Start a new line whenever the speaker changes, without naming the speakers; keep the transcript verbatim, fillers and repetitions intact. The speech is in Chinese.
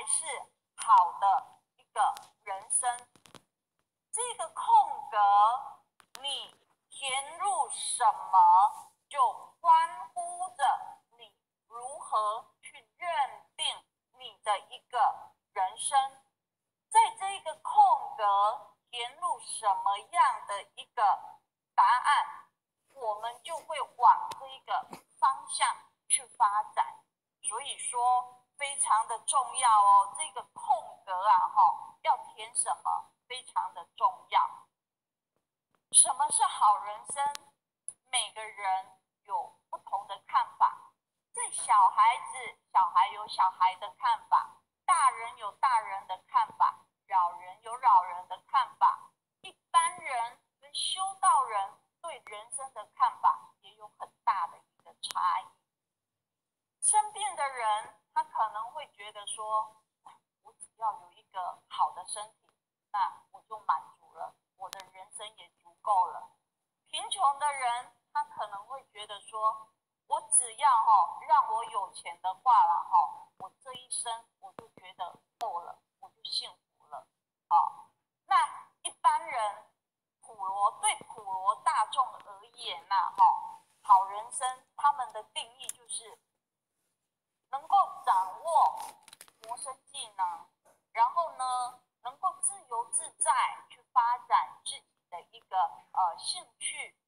才是好的一个人生。这个空格，你填入什么，就关乎着你如何去认定你的一个人生。在这个空格填入什么样的一个答案，我们就会往这个方向去发展。所以说非常的重要哦，这个空格啊哈，要填什么非常的重要。什么是好人生？每个人有不同的看法。这小孩子，小孩有小孩的看法，大人有大人的看法，老人有老人的看法，一般人跟修道人对人生的看法也有很大的一个差异。生病的人，他可能会觉得说，我只要有一个好的身体，那我就满足了，我的人生也足够了。贫穷的人，他可能会觉得说，我只要哈、哦、让我有钱的话了哈、哦，我这一生我就觉得够了，我就幸福了。好、哦，那一般人普罗对普罗大众而言呐、啊，哈、哦，好人生他们的定义就是能够掌握谋生技能，然后呢，能够自由自在去发展自己的一个呃兴趣，